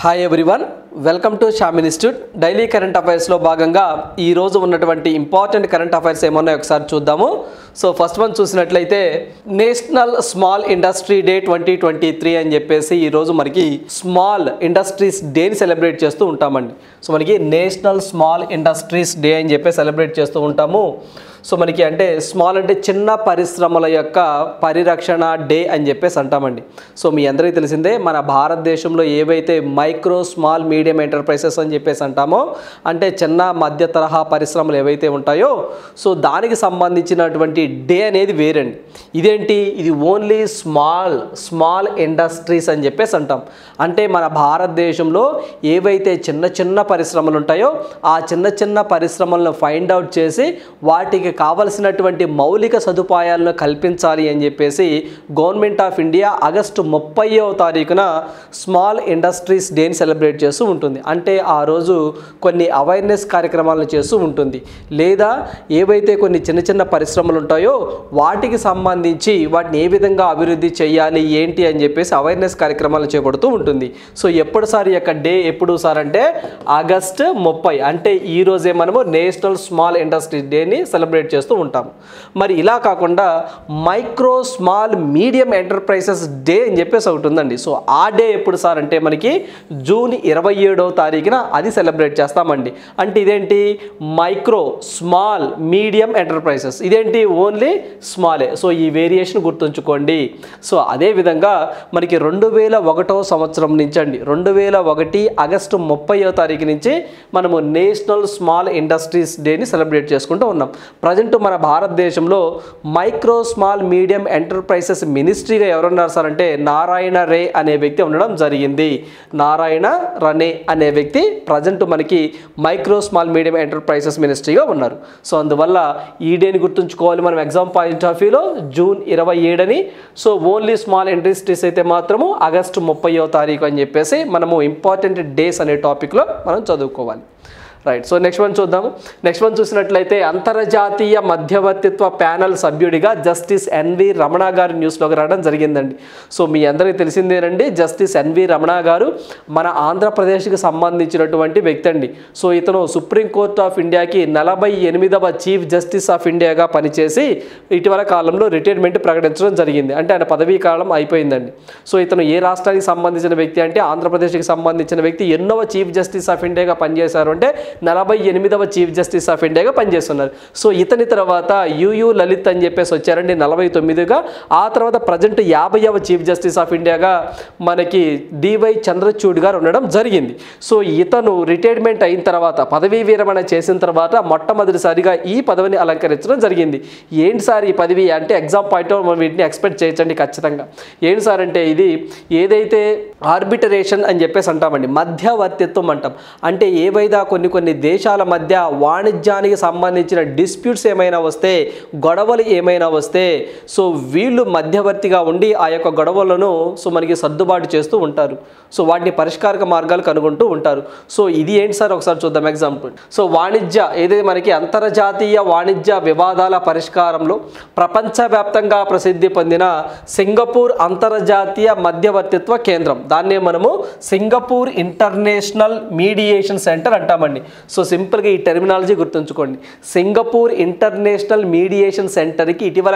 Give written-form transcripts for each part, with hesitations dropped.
Hi everyone, welcome to Sham institute. Daily current అఫైర్స్లో భాగంగా ఈరోజు ఉన్నటువంటి ఇంపార్టెంట్ కరెంట్ అఫైర్స్ ఏమన్నా ఒకసారి చూద్దాము. సో ఫస్ట్ వన్ చూసినట్లయితే నేషనల్ స్మాల్ ఇండస్ట్రీ డే 2023 అని చెప్పేసి ఈరోజు మనకి స్మాల్ ఇండస్ట్రీస్ డేని సెలబ్రేట్ చేస్తూ ఉంటామండి. సో మనకి నేషనల్ స్మాల్ ఇండస్ట్రీస్ డే అని చెప్పి సెలబ్రేట్ చేస్తూ ఉంటాము. సో మనకి అంటే స్మాల్ అంటే చిన్న పరిశ్రమల యొక్క పరిరక్షణ డే అని చెప్పేసి అంటామండి. సో మీ అందరికీ తెలిసిందే, మన భారతదేశంలో ఏవైతే మైక్రో స్మాల్ మీడియం ఎంటర్ప్రైజెస్ అని చెప్పేసి అంటామో, అంటే చిన్న మధ్య తరహా పరిశ్రమలు ఏవైతే ఉంటాయో సో దానికి సంబంధించినటువంటి డే అనేది వేరండి. ఇదేంటి, ఇది ఓన్లీ స్మాల్ ఇండస్ట్రీస్ అని చెప్పేసి అంటాం. అంటే మన భారతదేశంలో ఏవైతే చిన్న చిన్న పరిశ్రమలు ఉంటాయో ఆ చిన్న పరిశ్రమలను ఫైండ్ అవుట్ చేసి వాటికి కావలసినటువంటి మౌలిక సదుపాయాలను కల్పించాలి అని చెప్పేసి గవర్నమెంట్ ఆఫ్ ఇండియా ఆగస్టు 30వ తారీఖున స్మాల్ ఇండస్ట్రీస్ డేని సెలబ్రేట్ చేస్తూ ఉంటుంది. అంటే ఆ రోజు కొన్ని అవేర్నెస్ కార్యక్రమాలను చేస్తూ ఉంటుంది. లేదా ఏవైతే కొన్ని చిన్న పరిశ్రమలు ఉంటాయో వాటికి సంబంధించి వాటిని ఏ విధంగా అభివృద్ధి చేయాలి ఏంటి అని చెప్పేసి అవేర్నెస్ కార్యక్రమాలు చేపడుతూ ఉంటుంది. సో ఎప్పుడు సార్ ఈ యొక్క డే ఎప్పుడు సార్ అంటే ఆగస్టు 30, అంటే ఈ రోజే మనము నేషనల్ స్మాల్ ఇండస్ట్రీ డేని సెలబ్రేట్ చేస్తూ ఉంటాం. మరి ఇలా కాకుండా micro small medium enterprises day అని చెప్పేసి ఒకటి ఉందండి. సో ఆ డే ఎప్పుడు సార్ అంటే మనకి జూన్ 27వ తారీఖున అది సెలబ్రేట్ చేస్తామండి. అంటే ఇదేంటి, మైక్రో స్మాల్ మీడియం ఎంటర్ప్రైజెస్, ఇదేంటి ఓన్లీ స్మాలే. సో ఈ వేరియేషన్ గుర్తుంచుకోండి. సో అదేవిధంగా మనకి 2001వ సంవత్సరం నుంచి అండి, 2001 ఆగస్టు 30వ తారీఖు నుంచి మనము నేషనల్ స్మాల్ ఇండస్ట్రీస్ డేని సెలబ్రేట్ చేసుకుంటూ ఉన్నాం. ప్రజెంట్ మన భారతదేశంలో మైక్రో స్మాల్ మీడియం ఎంటర్ప్రైజెస్ మినిస్ట్రీగా ఎవరున్నారు సార్ అంటే నారాయణ రే అనే వ్యక్తి ఉండడం జరిగింది. నారాయణ రనే అనే వ్యక్తి ప్రజెంట్ మనకి మైక్రో స్మాల్ మీడియం ఎంటర్ప్రైజెస్ మినిస్ట్రీగా ఉన్నారు. సో అందువల్ల ఈ డేని గుర్తుంచుకోవాలి మనం ఎగ్జామ్ పాయింట్ ఆఫ్ వ్యూలో జూన్ 27 అని. సో ఓన్లీ స్మాల్ ఇండస్ట్రీస్ అయితే మాత్రము ఆగస్టు 30వ తారీఖు అని చెప్పేసి మనము ఇంపార్టెంట్ డేస్ అనే టాపిక్లో మనం చదువుకోవాలి. రైట్. సో నెక్స్ట్ వన్ చూద్దాము. నెక్స్ట్ వన్ చూసినట్లయితే అంతర్జాతీయ మధ్యవర్తిత్వ ప్యానల్ సభ్యుడిగా జస్టిస్ ఎన్వి రమణ గారు న్యూస్లోకి రావడం జరిగిందండి. సో మీ అందరికీ తెలిసిందేనండి, జస్టిస్ ఎన్వి రమణ గారు మన ఆంధ్రప్రదేశ్కి సంబంధించినటువంటి వ్యక్తి అండి. సో ఇతను సుప్రీంకోర్టు ఆఫ్ ఇండియాకి 48వ చీఫ్ జస్టిస్ ఆఫ్ ఇండియాగా పనిచేసి ఇటీవల కాలంలో రిటైర్మెంట్ ప్రకటించడం జరిగింది. అంటే ఆయన పదవీ కాలం అయిపోయిందండి. సో ఇతను ఏ రాష్ట్రానికి సంబంధించిన వ్యక్తి అంటే ఆంధ్రప్రదేశ్కి సంబంధించిన వ్యక్తి. ఎన్నవ చీఫ్ జస్టిస్ ఆఫ్ ఇండియాగా పనిచేశారు అంటే 48వ చీఫ్ జస్టిస్ ఆఫ్ ఇండియాగా పనిచేస్తున్నారు. సో ఇతని తర్వాత యుయు లలిత్ అని చెప్పేసి వచ్చారండి 49గా. ఆ తర్వాత ప్రజెంట్ 50వ చీఫ్ జస్టిస్ ఆఫ్ ఇండియాగా మనకి డివై చంద్రచూడ్ గారు ఉండడం జరిగింది. సో ఇతను రిటైర్మెంట్ అయిన తర్వాత, పదవీ విరమణ చేసిన తర్వాత మొట్టమొదటిసారిగా ఈ పదవిని అలంకరించడం జరిగింది. ఏంటి సార్ ఈ పదవి అంటే ఎగ్జామ్ పాయింట్ మనం వీటిని ఎక్స్పెక్ట్ చేయొచ్చండి ఖచ్చితంగా. ఏంటి సార్ అంటే ఇది ఏదైతే ఆర్బిటరేషన్ అని చెప్పేసి అంటామండి, మధ్యవర్తిత్వం అంటాం. అంటే ఏవైనా కొన్ని దేశాల మధ్య వాణిజ్యానికి సంబంధించిన డిస్ప్యూట్స్ ఏమైనా వస్తే, గొడవలు ఏమైనా వస్తే సో వీళ్ళు మధ్యవర్తిగా ఉండి ఆ యొక్క గొడవలను సో మనకి సర్దుబాటు చేస్తూ ఉంటారు. సో వాటిని పరిష్కార మార్గాలు కనుగొంటూ ఉంటారు. సో ఇది ఏంటి సార్ ఒకసారి చూద్దాం ఎగ్జాంపుల్. సో వాణిజ్య ఏదైతే మనకి అంతర్జాతీయ వాణిజ్య వివాదాల పరిష్కారంలో ప్రపంచవ్యాప్తంగా ప్రసిద్ధి పొందిన సింగపూర్ అంతర్జాతీయ మధ్యవర్తిత్వ కేంద్రం, దాన్నే మనము సింగపూర్ ఇంటర్నేషనల్ మీడియేషన్ సెంటర్ అంటామండి. సో సింపుల్గా ఈ టెర్మినాలజీ గుర్తుంచుకోండి. సింగపూర్ ఇంటర్నేషనల్ మీడియేషన్ సెంటర్కి ఇటీవల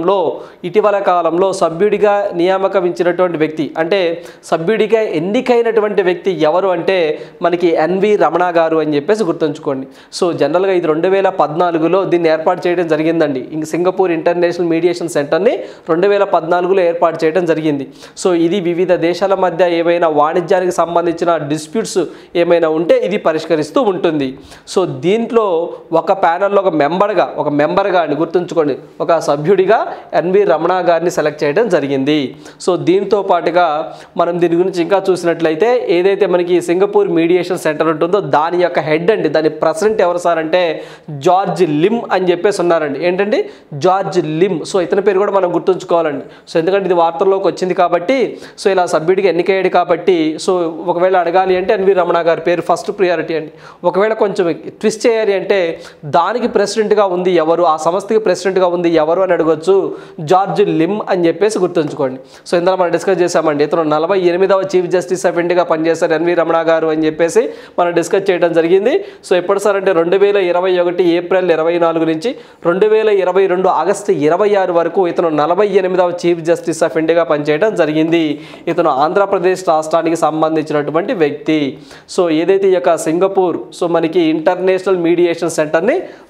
కాలంలో సభ్యుడిగా నియామకమించినటువంటి వ్యక్తి, అంటే సభ్యుడిగా ఎన్నికైనటువంటి వ్యక్తి ఎవరు అంటే మనకి ఎన్వి రమణ గారు అని చెప్పేసి గుర్తుంచుకోండి. సో జనరల్గా ఇది 2014లో దీన్ని ఏర్పాటు చేయడం జరిగిందండి. ఇంక సింగపూర్ ఇంటర్నేషనల్ మీడియేషన్ సెంటర్ని 2014లో ఏర్పాటు చేయడం జరిగింది. సో ఇది వివిధ దేశాల మధ్య ఏవైనా వాణిజ్యానికి సంబంధించిన డిస్ప్యూట్స్ ఏమైనా ఉంటే ఇది పరిష్కరిస్తూ ఉంటుంది. సో దీంట్లో ఒక ప్యానల్లో ఒక మెంబర్గా అని గుర్తుంచుకోండి, ఒక సభ్యుడిగా ఎన్వి రమణ గారిని సెలెక్ట్ చేయడం జరిగింది. సో దీంతో పాటుగా మనం దీని గురించి ఇంకా చూసినట్లయితే ఏదైతే మనకి సింగపూర్ మీడియేషన్ సెంటర్ ఉంటుందో దాని యొక్క హెడ్ అండి, దాని ప్రెసిడెంట్ ఎవరు సార్ అంటే జార్జ్ లిమ్ అని చెప్పేసి ఉన్నారండి. ఏంటండి, జార్జ్ లిమ్. సో ఇతని పేరు కూడా మనం గుర్తుంచుకోవాలండి. సో ఎందుకంటే ఇది వార్తల్లోకి వచ్చింది కాబట్టి, సో ఇలా సభ్యుడిగా ఎన్నికయ్యాడు కాబట్టి, సో ఒకవేళ అడగాలి అంటే ఎన్వి రమణ గారి పేరు ఫస్ట్ ప్రియారిటీ అండి. ఒక ఒకవేళ కొంచెం ట్విస్ట్ చేయాలి అంటే దానికి ప్రెసిడెంట్గా ఉంది ఎవరు, ఆ సంస్థకి ప్రెసిడెంట్గా ఉంది ఎవరు అని అడగొచ్చు. జార్జ్ లిమ్ అని చెప్పేసి గుర్తుంచుకోండి. సో ఇందులో మనం డిస్కస్ చేసామండి. ఇతను 48వ చీఫ్ జస్టిస్ ఆఫ్ ఇండియాగా పనిచేస్తారు ఎన్వి రమణ గారు అని చెప్పేసి మనం డిస్కస్ చేయడం జరిగింది. సో ఎప్పుడు సార్ అంటే 2021 ఏప్రిల్ 24 నుంచి 2022 ఆగస్టు 26 వరకు ఇతను 48వ చీఫ్ జస్టిస్ ఆఫ్ ఇండియాగా పనిచేయడం జరిగింది. ఇతను ఆంధ్రప్రదేశ్ రాష్ట్రానికి సంబంధించినటువంటి వ్యక్తి. సో ఏదైతే ఈ యొక్క సింగపూర్ సో మనకి ఇంటర్నేషనల్ మీడియేషన్ సెంటర్ని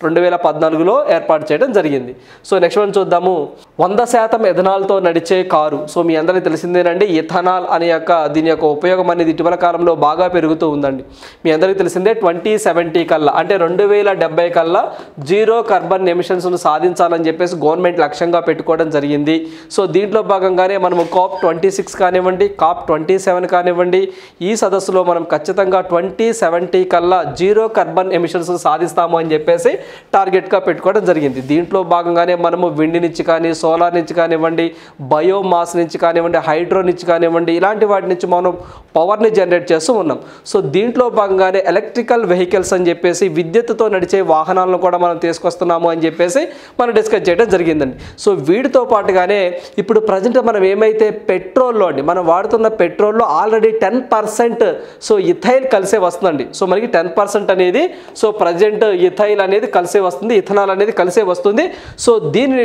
2014లో ఏర్పాటు చేయడం జరిగింది. సో నెక్స్ట్ వన్ చూద్దాము. 100% ఎథనాల్తో నడిచే కారు. సో మీ అందరికీ తెలిసిందేనండి, ఇథనాల్ అనే దీని యొక్క ఉపయోగం అనేది ఇటీవల కాలంలో బాగా పెరుగుతూ ఉందండి. మీ అందరికీ తెలిసిందే 2070 కల్లా అంటే 2070 కల్లా జీరో కార్బన్ ఎమిషన్స్ను సాధించాలని చెప్పేసి గవర్నమెంట్ లక్ష్యంగా పెట్టుకోవడం జరిగింది. సో దీంట్లో భాగంగానే మనము COP26 కానివ్వండి, COP27 కానివ్వండి, ఈ సదస్సులో మనం ఖచ్చితంగా 2070 కల్లా జీరో కార్బన్ ఎమిషన్స్ సాధిస్తాము అని చెప్పేసి టార్గెట్గా పెట్టుకోవడం జరిగింది. దీంట్లో భాగంగానే మనము విండ్ నుంచి కానీ, సోలార్ నుంచి కానివ్వండి, బయోమాస్ నుంచి కానివ్వండి, హైడ్రో నుంచి కానివ్వండి, ఇలాంటి వాటి నుంచి మనం పవర్ని జనరేట్ చేస్తూ ఉన్నాం. సో దీంట్లో భాగంగానే ఎలక్ట్రికల్ వెహికల్స్ అని చెప్పేసి విద్యుత్తుతో నడిచే వాహనాలను కూడా మనం తీసుకొస్తున్నాము అని చెప్పేసి మనం డిస్కస్ చేయడం జరిగిందండి. సో వీటితో పాటుగానే ఇప్పుడు ప్రజెంట్ మనం ఏమైతే పెట్రోల్లో అండి మనం వాడుతున్న పెట్రోల్లో ఆల్రెడీ 10% సో ఇథైల్ కలిసే వస్తుందండి. సో మనకి 10% అనేది సో ప్రజెంట్ ఇథైల్ అనేది కలిసే వస్తుంది, ఇథనాల్ అనేది కలిసే వస్తుంది. సో దీనిని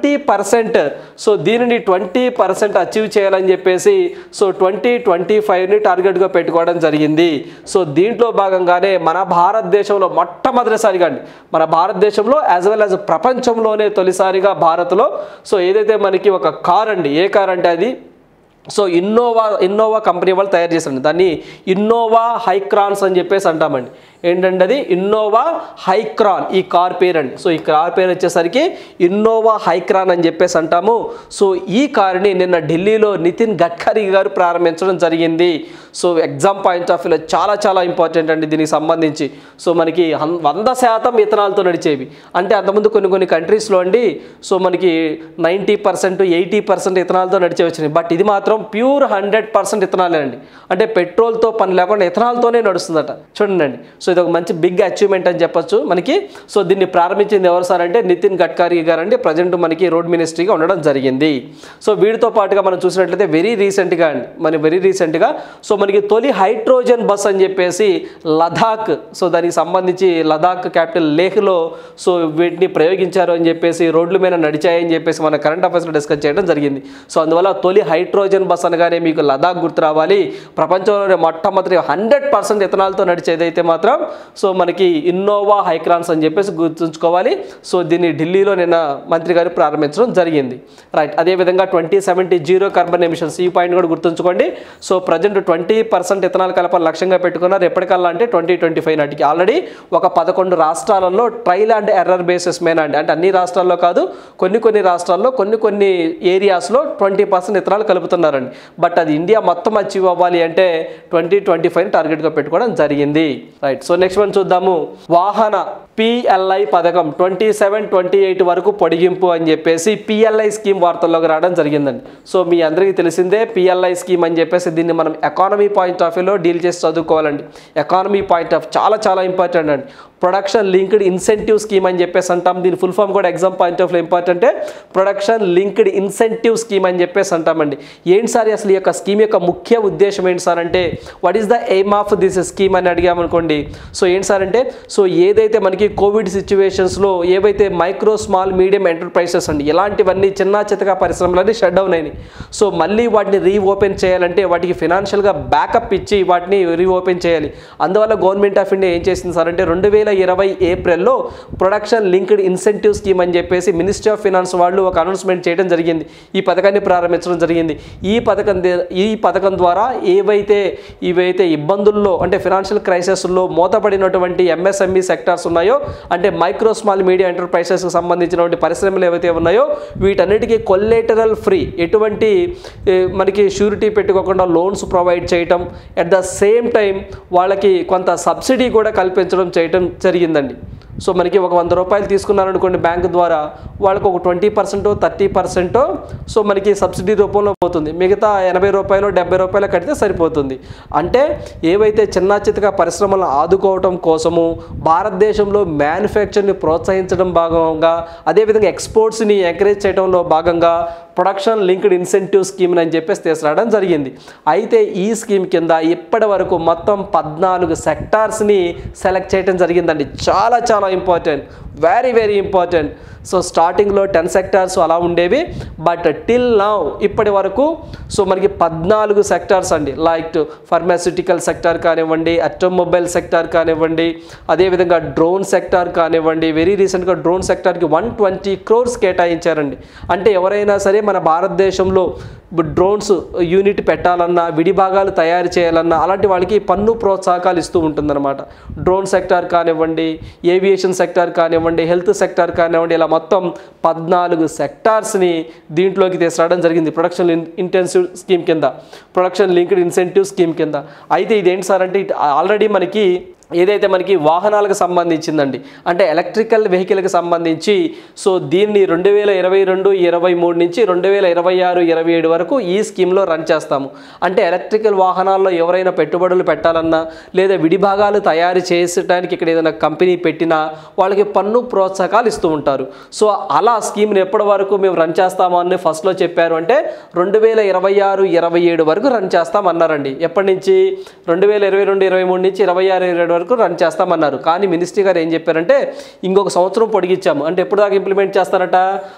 20% సో దీనిని 20% అచీవ్ చేయాలని చెప్పేసి సో 2025ని టార్గెట్గా పెట్టుకోవడం జరిగింది. సో దీంట్లో భాగంగానే మన భారతదేశంలో మొట్టమొదటిసారిగా అండి మన భారతదేశంలో యాజ్ వెల్ యాజ్ ప్రపంచంలోనే తొలిసారిగా భారత్లో సో ఏదైతే మనకి ఒక కార్ అండి, ఏ కార్ అంటే అది సో ఇన్నోవా కంపెనీ వాళ్ళు తయారు చేశారండి. దాన్ని ఇన్నోవా హైక్రాన్స్ అని చెప్పేసి అంటామండి. ఏంటంటే అది ఇన్నోవా హైక్రాన్ ఈ కార్ పేరు అండి. సో ఈ కార్ పేరు వచ్చేసరికి ఇన్నోవా హైక్రాన్ అని చెప్పేసి అంటాము. సో ఈ కార్ని నిన్న ఢిల్లీలో నితిన్ గడ్కరీ గారు ప్రారంభించడం జరిగింది. సో ఎగ్జామ్ పాయింట్ ఆఫ్ వ్యూలో చాలా చాలా ఇంపార్టెంట్ అండి దీనికి సంబంధించి. సో మనకి 100% ఇథనాల్తో నడిచేవి అంటే అంతకుముందు కొన్ని కంట్రీస్లో అండి సో మనకి 90% 80% ఇథనాల్తో నడిచే వచ్చినాయి. బట్ ఇది మాత్రం ప్యూర్ 100% ఇథనాలే అండి. అంటే పెట్రోల్తో పని లేకుండా ఇథనాల్తోనే నడుస్తుందట. చూడండి అండి. సో ఇది ఒక మంచి బిగ్ అచీవ్మెంట్ అని చెప్పొచ్చు మనకి. సో దీన్ని ప్రారంభించింది ఎవరు సార్ అంటే నితిన్ గడ్కరీ గారు అండి. ప్రజెంట్ మనకి రోడ్ మినిస్ట్రీగా ఉండడం జరిగింది. సో వీటితో పాటుగా మనం చూసినట్లయితే వెరీ రీసెంట్గా సో మనకి తొలి హైడ్రోజన్ బస్ అని చెప్పేసి లదాఖ్ సో దానికి సంబంధించి లదాఖ్ క్యాపిటల్ లేహ్లో సో వీటిని ప్రయోగించారు అని చెప్పేసి రోడ్ల మీద నడిచాయని చెప్పేసి మన కరెంట్ అఫైర్స్లో డిస్కస్ చేయడం జరిగింది. సో అందువల్ల తొలి హైడ్రోజన్ బస్ అనగానే మీకు లదాఖ్ గుర్తు రావాలి. ప్రపంచంలోనే మొట్టమొదటి 100% ఇథనాల్తో నడిచేదైతే మాత్రం సో మనకి ఇన్నోవా హైక్రాన్స్ అని చెప్పేసి గుర్తుంచుకోవాలి. సో దీన్ని ఢిల్లీలో నిన్న మంత్రి గారు ప్రారంభించడం జరిగింది. రైట్. అదేవిధంగా 2070 జీరో కార్బన్ ఎమిషన్స్ ఈ పాయింట్ కూడా గుర్తుంచుకోండి. సో ప్రజెంట్ 20% ఇథనాల్ కలపాలని లక్ష్యంగా పెట్టుకున్నారు. ఎప్పటికల్లా అంటే 2025 నాటికి. ఆల్రెడీ ఒక 11 రాష్ట్రాలలో ట్రయల్ అండ్ ఎర్రర్ బేసిస్ మీద అండి అంటే అన్ని రాష్ట్రాల్లో కాదు కొన్ని రాష్ట్రాల్లో కొన్ని ఏరియాస్లో 20% ఇథనాల్ కలుపుతున్నారండి. బట్ అది ఇండియా మొత్తం అచీవ్ అవ్వాలి అంటే 2025 టార్గెట్గా పెట్టుకోవడం జరిగింది. రైట్. సో నెక్స్ట్ వన్ చూద్దాము. వాహన PLI పథకం 27-28 వరకు పొడిగింపు అని చెప్పేసి PLI స్కీమ్ వార్తల్లోకి రావడం జరిగిందండి. సో మీ అందరికీ తెలిసిందే PLI స్కీమ్ అని చెప్పేసి దీన్ని మనం ఎకానమీ పాయింట్ ఆఫ్ వ్యూలో డీల్ చేసి చదువుకోవాలండి. ఎకానమీ పాయింట్ ఆఫ్ చాలా ఇంపార్టెంట్ అండి. ప్రొడక్షన్ లింక్డ్ ఇన్సెంటివ్ స్కీమ్ అని చెప్పేసి అంటాం. దీని ఫుల్ ఫామ్ కూడా ఎగ్జామ్ పాయింట్ ఆఫ్ వ్యూ ఇంపార్టెంటే. ప్రొడక్షన్ లింక్డ్ ఇన్సెంటివ్ స్కీమ్ అని చెప్పేసి అంటామండి. ఏంటి సార్ అసలు ఈ యొక్క స్కీమ్ యొక్క ముఖ్య ఉద్దేశం ఏంటి సార్ అంటే what is the aim of this scheme అని అడిగామనుకోండి. సో ఏంటి సార్ అంటే సో ఏదైతే మనకి కోవిడ్ సిచ్యువేషన్స్లో ఏవైతే మైక్రో స్మాల్ మీడియం ఎంటర్ప్రైజెస్ అండి ఇలాంటివన్నీ చిన్న చితకా పరిశ్రమలన్నీ షట్ డౌన్ అయినాయి. సో మళ్ళీ వాటిని రీఓపెన్ చేయాలంటే వాటికి ఫినాన్షియల్గా బ్యాకప్ ఇచ్చి వాటిని రీఓపెన్ చేయాలి. అందువల్ల గవర్నమెంట్ ఆఫ్ ఇండియా ఏం చేసింది సార్ అంటే 2020 ఏప్రిల్లో ప్రొడక్షన్ లింక్డ్ ఇన్సెంటివ్ స్కీమ్ అని చెప్పేసి మినిస్ట్రీ ఆఫ్ ఫినాన్స్ వాళ్ళు ఒక అనౌన్స్మెంట్ చేయడం జరిగింది. ఈ పథకాన్ని ప్రారంభించడం జరిగింది. ఈ పథకం ద్వారా ఇవైతే ఇబ్బందుల్లో అంటే ఫినాన్షియల్ క్రైసిస్లో మూతపడినటువంటి MSME సెక్టార్స్ ఉన్నాయో అంటే మైక్రో స్మాల్ మీడియా ఎంటర్ప్రైజెస్కి సంబంధించినటువంటి పరిశ్రమలు ఏవైతే ఉన్నాయో వీటన్నిటికీ కొల్లేటరల్ ఫ్రీ ఎటువంటి మనకి షూరిటీ పెట్టుకోకుండా లోన్స్ ప్రొవైడ్ చేయటం అట్ ద సేమ్ టైం వాళ్ళకి కొంత సబ్సిడీ కూడా కల్పించడం చేయటం జరిగిందండి. సో మనకి ఒక 100 రూపాయలు తీసుకున్నారనుకోండి బ్యాంకు ద్వారా, వాళ్ళకి ఒక 20% 30% సో మనకి సబ్సిడీ రూపంలో పోతుంది. మిగతా 80 రూపాయలు 70 రూపాయలు కడితే సరిపోతుంది. అంటే ఏవైతే చిన్న చితక పరిశ్రమలను ఆదుకోవటం కోసము భారతదేశంలో మ్యానుఫ్యాక్చర్ని ప్రోత్సహించడం భాగంగా, అదేవిధంగా ఎక్స్పోర్ట్స్ని ఎంకరేజ్ చేయడంలో భాగంగా ప్రొడక్షన్ లింక్డ్ ఇన్సెంటివ్ స్కీమ్ అని చెప్పేసి తీసుకురావడం జరిగింది. అయితే ఈ స్కీమ్ కింద ఇప్పటి వరకు మొత్తం 14 సెక్టార్స్ని సెలెక్ట్ చేయడం జరిగిందండి. చాలా చాలా important, very very important. So స్టార్టింగ్లో 10 సెక్టార్స్ అలా ఉండేవి, బట్ టిల్ నౌ ఇప్పటి వరకు సో మనకి 14 సెక్టార్స్ అండి. లైక్ ఫార్మాస్యూటికల్ సెక్టార్ కానివ్వండి, ఆటోమొబైల్ సెక్టార్ కానివ్వండి, అదేవిధంగా డ్రోన్ సెక్టార్ కానివ్వండి. వెరీ రీసెంట్గా డ్రోన్ సెక్టార్కి 120 crores కేటాయించారండి. అంటే ఎవరైనా సరే మన భారతదేశంలో డ్రోన్స్ యూనిట్ పెట్టాలన్నా, విడిభాగాలు తయారు చేయాలన్నా అలాంటి వాళ్ళకి పన్ను ప్రోత్సాహకాలు ఇస్తూ ఉంటుందన్నమాట. డ్రోన్ సెక్టార్ కానివ్వండి, ఏవియేషన్ సెక్టార్ కానివ్వండి, హెల్త్ సెక్టార్ కానివ్వండి, ఇలా మొత్తం 14 సెక్టార్స్ని దీంట్లోకి తీసుకురావడం జరిగింది ప్రొడక్షన్ ఇంటెన్సివ్ స్కీమ్ కింద, ప్రొడక్షన్ లింక్డ్ ఇన్సెంటివ్ స్కీమ్ కింద. అయితే ఇదేంటి సార్ అంటే ఆల్రెడీ మనకి ఏదైతే మనకి వాహనాలకు సంబంధించిందండి, అంటే ఎలక్ట్రికల్ వెహికల్కి సంబంధించి సో దీన్ని 2022-23 నుంచి 2026-27 వరకు ఈ స్కీమ్లో రన్ చేస్తాము. అంటే ఎలక్ట్రికల్ వాహనాల్లో ఎవరైనా పెట్టుబడులు పెట్టాలన్నా లేదా విడిభాగాలు తయారు చేసడానికి ఇక్కడ ఏదైనా కంపెనీ పెట్టినా వాళ్ళకి పన్ను ప్రోత్సాహకాలు ఇస్తూ ఉంటారు. సో అలా స్కీమ్ని ఎప్పటి వరకు మేము రన్ చేస్తామో అని ఫస్ట్లో చెప్పారు అంటే 2026-27 వరకు రన్ చేస్తామన్నారండి. ఎప్పటి నుంచి 2022-23 నుంచి 26-27 వరకు రన్ చేస్తామన్నారు. కానీ మినిస్ట్రీ గారు ఏం చెప్పారంటే ఇంకొక సంవత్సరం పొడిగించాము. అంటే ఎప్పుడు దాకా ఇంప్లిమెంట్ చేస్తారట,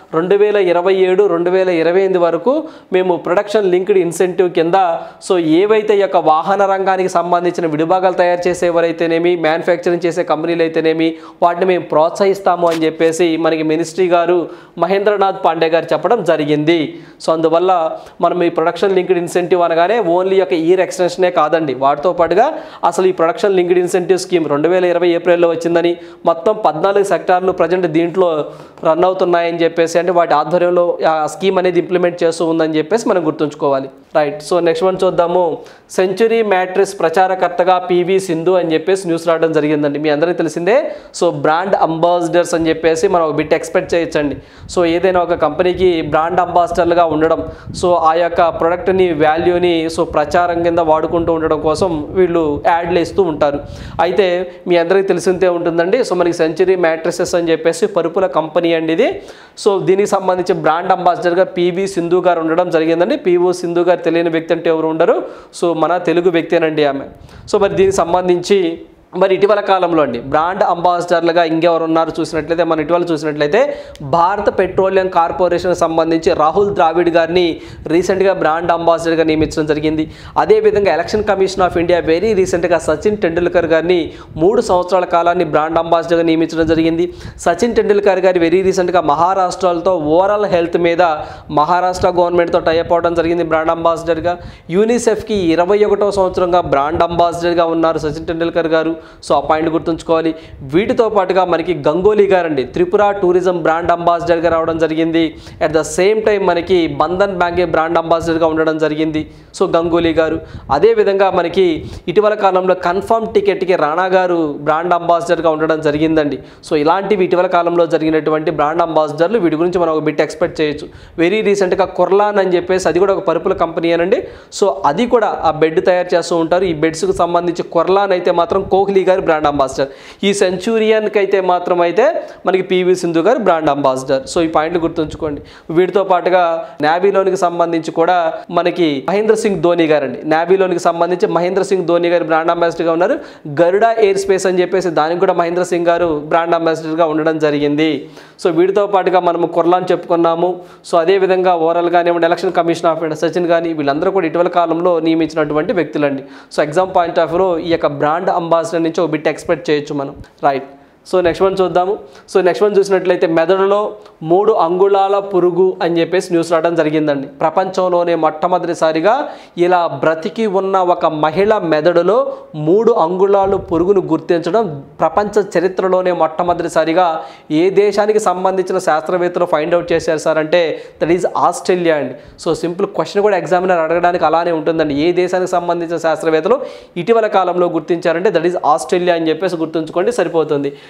2027-2028 వరకు మేము ప్రొడక్షన్ లింక్డ్ ఇన్సెంటివ్ కింద సో ఏవైతే ఈ యొక్క వాహన రంగానికి సంబంధించిన విడిభాగాలు తయారు చేసేవారైతేనేమి, మ్యానుఫ్యాక్చరింగ్ చేసే కంపెనీలు అయితేనేమి వాటిని మేము ప్రోత్సహిస్తాము అని చెప్పేసి మనకి మినిస్ట్రీ గారు మహేంద్రనాథ్ పాండే గారు చెప్పడం జరిగింది. సో అందువల్ల మనం ఈ ప్రొడక్షన్ లింక్డ్ ఇన్సెంటివ్ అనగానే ఓన్లీ యొక్క ఇయర్ ఎక్స్టెన్షనే కాదండి, వాటితో పాటుగా అసలు ఈ ప్రొడక్షన్ లింక్డ్ ఇన్సెంటివ్ స్కీమ్ 2020 ఏప్రిల్లో వచ్చిందని, మొత్తం 14 సెక్టార్లు ప్రజెంట్ దీంట్లో రన్ అవుతున్నాయని చెప్పేసి, అంటే వాటి ఆధ్వర్యంలో ఆ స్కీమ్ అనేది ఇంప్లిమెంట్ చేస్తూ ఉందని చెప్పేసి మనం గుర్తుంచుకోవాలి. రైట్. సో నెక్స్ట్ వన్ చూద్దాము. సెంచురీ మ్యాట్రిక్స్ ప్రచారకర్తగా పివి సింధు అని చెప్పేసి న్యూస్ రావడం జరిగిందండి. మీ అందరికీ తెలిసిందే. సో బ్రాండ్ అంబాసిడర్స్ అని చెప్పేసి మనం ఒక బిట్ ఎక్స్పెక్ట్ చేయొచ్చండి. సో ఏదైనా ఒక కంపెనీకి బ్రాండ్ అంబాసిడర్లుగా ఉండడం, సో ఆ యొక్క ప్రొడక్ట్ని వాల్యూని సో ప్రచారం కింద వాడుకుంటూ ఉండడం కోసం వీళ్ళు యాడ్లు ఇస్తూ ఉంటారు. అయితే మీ అందరికీ తెలిసిందే ఉంటుందండి. సో మనకి సెంచురీ మ్యాట్రిసెస్ అని చెప్పేసి పరుపుల కంపెనీ అండి ఇది. సో దీనికి సంబంధించి బ్రాండ్ అంబాసిడర్గా పివి సింధు గారు ఉండడం జరిగిందండి. పివి సింధు గారు తెలియని వ్యక్తి అంటే ఎవరు ఉండరు. సో మన తెలుగు వ్యక్తేనండి ఆమె. సో మరి దీనికి సంబంధించి మరి ఇటీవల కాలంలో అండి బ్రాండ్ అంబాసిడర్లుగా ఇంకెవరు ఉన్నారు చూసినట్లయితే, మనం ఇటీవల చూసినట్లయితే భారత పెట్రోలియం కార్పొరేషన్కి సంబంధించి రాహుల్ ద్రావిడ్ గారిని రీసెంట్గా బ్రాండ్ అంబాసిడర్గా నియమించడం జరిగింది. అదేవిధంగా election commission of India very రీసెంట్గా సచిన్ టెండూల్కర్ గారిని 3 సంవత్సరాల కాలాన్ని బ్రాండ్ అంబాసిడర్గా నియమించడం జరిగింది. సచిన్ టెండూల్కర్ గారు వెరీ రీసెంట్గా మహారాష్ట్రతో ఓవరాల్ హెల్త్ మీద మహారాష్ట్ర గవర్నమెంట్తో టైఅప్ అవడం జరిగింది బ్రాండ్ అంబాసిడర్గా. యూనిసెఫ్కి 21వ సంవత్సరంగా బ్రాండ్ అంబాసిడర్గా ఉన్నారు సచిన్ టెండూల్కర్ గారు. సో ఆ పాయింట్ గుర్తుంచుకోవాలి. వీటితో పాటుగా మనకి గంగోలీ గారు అండి త్రిపుర టూరిజం బ్రాండ్ అంబాసిడర్గా రావడం జరిగింది. అట్ ద సేమ్ టైం మనకి బంధన్ బ్యాంక్ బ్రాండ్ అంబాసిడర్గా ఉండడం జరిగింది సో గంగోలీ గారు. అదేవిధంగా మనకి ఇటీవల కాలంలో కన్ఫర్మ్ టికెట్కి రాణా గారు బ్రాండ్ అంబాసిడర్గా ఉండడం జరిగిందండి. సో ఇలాంటివి ఇటీవల కాలంలో జరిగినటువంటి బ్రాండ్ అంబాసిడర్లు, వీటి గురించి మనం ఒక బిట్ ఎక్స్పెక్ట్ చేయొచ్చు. వెరీ రీసెంట్గా కుర్లాన్ అని చెప్పేసి అది కూడా ఒక పరుపుల కంపెనీ అనండి. సో అది కూడా ఆ బెడ్ తయారు చేస్తూ ఉంటారు. ఈ బెడ్స్కి సంబంధించి కుర్లాన్ అయితే మాత్రం కోహ్లీ గారు బ్రాండ్ అంబాసిడర్. ఈ సెంచురియన్కి అయితే మాత్రం అయితే మనకి పివి సింధు గారు బ్రాండ్ అంబాసిడర్. సో ఈ పాయింట్లు గుర్తుంచుకోండి. వీటితో పాటుగా నేవీలోనికి సంబంధించి కూడా మనకి మహేంద్ర సింగ్ ధోని గారు అండి, నేవీలోనికి సంబంధించి మహేంద్ర సింగ్ ధోని గారు బ్రాండ్ అంబాసిడర్గా ఉన్నారు. గరుడా ఎయిర్ స్పేస్ అని చెప్పేసి దానికి కూడా మహేంద్ర సింగ్ గారు బ్రాండ్ అంబాసిడర్గా ఉండడం జరిగింది. సో వీటితో పాటుగా మనము కుర్లాన్ చెప్పుకున్నాము. సో అదేవిధంగా ఓవరాల్ కానివ్వండి election commission of India Sachin కానీ వీళ్ళందరూ కూడా ఇటీవల కాలంలో నియమించినటువంటి వ్యక్తులండి. సో ఎగ్జామ్ పాయింట్ ఆఫ్ వ్యూలో ఈ యొక్క బ్రాండ్ అంబాసిడర్ నుంచి ఒక బిట్ ఎక్స్పెక్ట్ చేయొచ్చు మనం. రైట్. సో నెక్స్ట్ వన్ చూద్దాము. సో నెక్స్ట్ వన్ చూసినట్లయితే మెదడులో 3 అంగుళాల పురుగు అని చెప్పేసి న్యూస్ రావడం జరిగిందండి. ప్రపంచంలోనే మొట్టమొదటిసారిగా ఇలా బ్రతికి ఉన్న ఒక మహిళ మెదడులో 3 అంగుళాలు పురుగును గుర్తించడం ప్రపంచ చరిత్రలోనే మొట్టమొదటిసారిగా ఏ దేశానికి సంబంధించిన శాస్త్రవేత్తలు ఫైండ్ అవుట్ చేశారు సార్ అంటే దట్ ఈజ్ ఆస్ట్రేలియా అండి. సో సింపుల్ క్వశ్చన్ కూడా ఎగ్జామినర్ అడగడానికి అలానే ఉంటుందండి. ఏ దేశానికి సంబంధించిన శాస్త్రవేత్తలు ఇటీవల కాలంలో గుర్తించారంటే దట్ ఈజ్ ఆస్ట్రేలియా అని చెప్పేసి గుర్తుంచుకోండి సరిపోతుంది.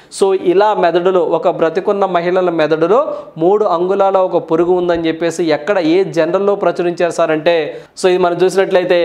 సో ఇలా మెదడులో ఒక బ్రతికున్న మహిళల మెదడులో 3 అంగుళాల ఒక పురుగు ఉందని చెప్పేసి ఎక్కడ ఏ జనరల్లో ప్రచురించారు సార్ అంటే, సో ఇది మనం చూసినట్లయితే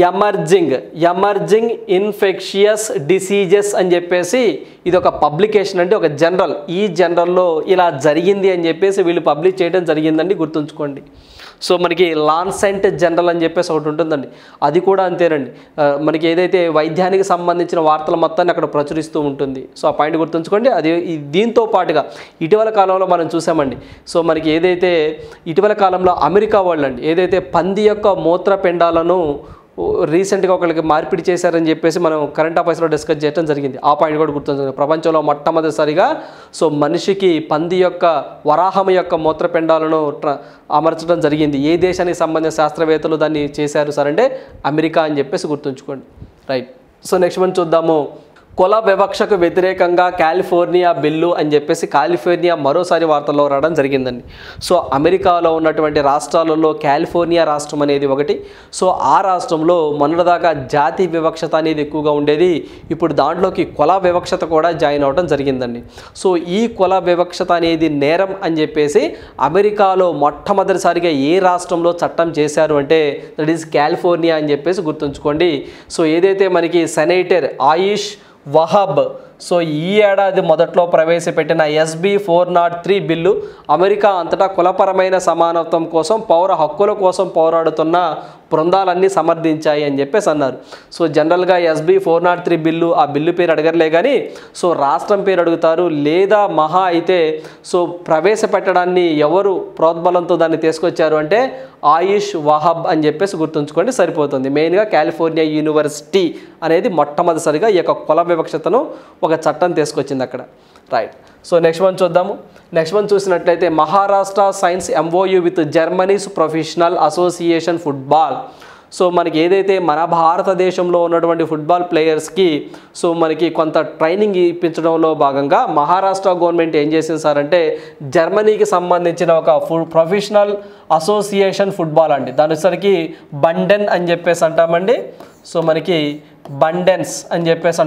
ఎమర్జింగ్ ఇన్ఫెక్షియస్ డిసీజెస్ అని చెప్పేసి ఇది ఒక పబ్లికేషన్ అంటే ఒక జనరల్, ఈ జనరల్లో ఇలా జరిగింది అని చెప్పేసి వీళ్ళు పబ్లిష్ చేయడం జరిగిందండి, గుర్తుంచుకోండి. సో మనకి లాన్సెంట్ జనరల్ అని చెప్పేసి ఒకటి ఉంటుందండి, అది కూడా అంతేనండి. మనకి ఏదైతే వైద్యానికి సంబంధించిన వార్తల మొత్తాన్ని అక్కడ ప్రచురిస్తూ ఉంటుంది. సో ఆ పాయింట్ గుర్తుంచుకోండి. అది దీంతో పాటుగా ఇటీవల కాలంలో మనం చూసామండి. సో మనకి ఏదైతే ఇటీవల కాలంలో అమెరికా వాళ్ళు అండి ఏదైతే పంది యొక్క మూత్రపిండాలను రీసెంట్గా ఒకరికి మార్పిడి చేశారని చెప్పేసి మనం కరెంట్ అఫైర్స్లో డిస్కస్ చేయడం జరిగింది. ఆ పాయింట్ కూడా గుర్తుంచుకోండి. ప్రపంచంలో మొట్టమొదటిసారిగా సో మనిషికి పంది యొక్క వరాహం యొక్క మూత్రపిండాలను అమర్చడం జరిగింది. ఏ దేశానికి సంబంధించిన శాస్త్రవేత్తలు దాన్ని చేశారు సార్ అంటే అమెరికా అని చెప్పేసి గుర్తుంచుకోండి. రైట్. సో నెక్స్ట్ మనం చూద్దాము. కుల వివక్షకు వ్యతిరేకంగా కాలిఫోర్నియా బిల్లు అని చెప్పేసి కాలిఫోర్నియా మరోసారి వార్తల్లో రావడం జరిగిందండి. సో అమెరికాలో ఉన్నటువంటి రాష్ట్రాలలో కాలిఫోర్నియా రాష్ట్రం అనేది ఒకటి. సో ఆ రాష్ట్రంలో మొన్నటిదాకా జాతి వివక్షత అనేది ఎక్కువగా ఉండేది, ఇప్పుడు దాంట్లోకి కుల వివక్షత కూడా జాయిన్ అవ్వడం జరిగిందండి. సో ఈ కుల వివక్షత అనేది నేరం అని చెప్పేసి అమెరికాలో మొట్టమొదటిసారిగా ఏ రాష్ట్రంలో చట్టం చేశారు అంటే దట్ ఈస్ కాలిఫోర్నియా అని చెప్పేసి గుర్తుంచుకోండి. సో ఏదైతే మనకి సెనేటర్ ఆయుష్ వహాబ్ సో ఈ ఏడాది మొదట్లో ప్రవేశపెట్టిన SB 403 బిల్లు అమెరికా అంతటా కులపరమైన సమానత్వం కోసం పౌర హక్కుల కోసం పోరాడుతున్న బృందాలన్నీ సమర్థించాయి అని చెప్పేసి అన్నారు. సో జనరల్గా SB 403 బిల్లు ఆ బిల్లు పేరు అడగర్లే కానీ సో రాష్ట్రం పేరు అడుగుతారు, లేదా మహా అయితే సో ప్రవేశపెట్టడాన్ని ఎవరు ప్రోద్బలంతో దాన్ని తీసుకొచ్చారు అంటే ఆయుష్ వహాబ్ అని చెప్పేసి గుర్తుంచుకోండి సరిపోతుంది. మెయిన్గా కాలిఫోర్నియా యూనివర్సిటీ అనేది మొట్టమొదటిసారిగా ఈ యొక్క కుల వివక్షతను ఒక చట్టం తీసుకొచ్చింది అక్కడ. రైట్. సో నెక్స్ట్ వన్ చూద్దాము. నెక్స్ట్ వన్ చూసినట్లయితే Maharashtra signs MOU with Germany's professional association football. So మనకి ఏదైతే మన భారతదేశంలో ఉన్నటువంటి ఫుట్బాల్ ప్లేయర్స్కి సో మనకి కొంత ట్రైనింగ్ ఇప్పించడంలో భాగంగా మహారాష్ట్ర గవర్నమెంట్ ఏం చేసింది సార్ అంటే జర్మనీకి సంబంధించిన ఒక ప్రొఫెషనల్ అసోసియేషన్ ఫుట్బాల్ అండి, దాని వచ్చేసరికి బండెన్ అని చెప్పేసి అంటామండి. సో మనకి బండెన్స్ అని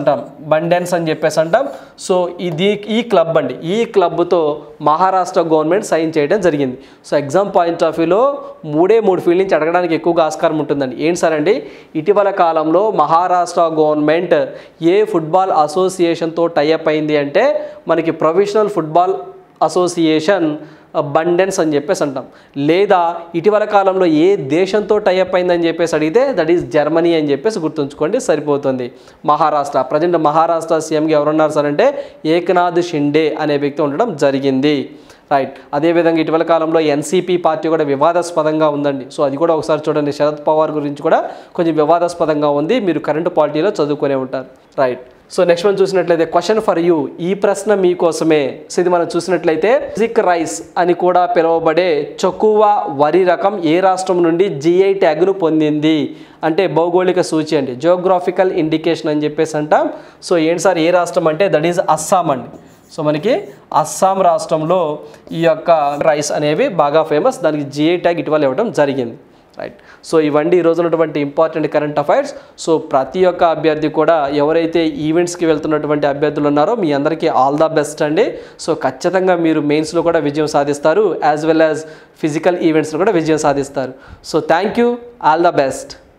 చెప్పేసి అంటాం. సో ఈ క్లబ్ అండి, ఈ క్లబ్తో మహారాష్ట్ర గవర్నమెంట్ సైన్ చేయడం జరిగింది. సో ఎగ్జామ్ పాయింట్ ఆఫ్ వ్యూలో 3 ఫీల్డ్ నుంచి అడగడానికి ఎక్కువగా ఆస్కారం ఉంటుందండి. ఏంటి సార్ అండి, ఇటీవల కాలంలో మహారాష్ట్ర గవర్నమెంట్ ఏ ఫుట్బాల్ అసోసియేషన్తో టైఅప్ అయింది అంటే మనకి ప్రొఫెషనల్ ఫుట్బాల్ అసోసియేషన్ బండెన్స్ అని చెప్పేసి అంటాం, లేదా ఇటీవల కాలంలో ఏ దేశంతో టైఅప్ అయిందని చెప్పేసి అడిగితే దట్ ఈస్ జర్మనీ అని చెప్పేసి గుర్తుంచుకోండి సరిపోతుంది. మహారాష్ట్ర ప్రజెంట్ మహారాష్ట్ర సీఎంగా ఎవరున్నారు సార్ అంటే ఏకనాథ్ షిండే అనే వ్యక్తి ఉండడం జరిగింది. రైట్. అదేవిధంగా ఇటీవల కాలంలో NCP పార్టీ కూడా వివాదాస్పదంగా ఉందండి. సో అది కూడా ఒకసారి చూడండి, శరద్ పవార్ గురించి కూడా కొంచెం వివాదాస్పదంగా ఉంది, మీరు కరెంటు పాలిటీలో చదువుకునే ఉంటారు. రైట్. సో నెక్స్ట్ మనం చూసినట్లయితే క్వశ్చన్ ఫర్ యూ, ఈ ప్రశ్న మీకోసమే. సో ఇది మనం చూసినట్లయితే జిక్ రైస్ అని కూడా పిలువబడే చొక్కువ వరి రకం ఏ రాష్ట్రం నుండి GI ట్యాగ్ను పొందింది అంటే భౌగోళిక సూచి అండి, జియోగ్రాఫికల్ ఇండికేషన్ అని చెప్పేసి అంటాం. సో ఏంటి సార్ ఏ రాష్ట్రం అంటే దట్ ఈజ్ అస్సాం అండి. సో మనకి అస్సాం రాష్ట్రంలో ఈ యొక్క రైస్ అనేవి బాగా ఫేమస్, దానికి GI ట్యాగ్ ఇటీవల ఇవ్వడం జరిగింది. రైట్. సో ఇవన్నీ ఈరోజు ఉన్నటువంటి ఇంపార్టెంట్ కరెంట్ అఫైర్స్. సో ప్రతి ఒక్క అభ్యర్థి కూడా ఎవరైతే ఈవెంట్స్కి వెళ్తున్నటువంటి అభ్యర్థులు ఉన్నారో మీ అందరికీ ఆల్ ద బెస్ట్ అండి. సో ఖచ్చితంగా మీరు మెయిన్స్లో కూడా విజయం సాధిస్తారు, యాజ్ వెల్ యాజ్ ఫిజికల్ ఈవెంట్స్లో కూడా విజయం సాధిస్తారు. So thank you, all the best.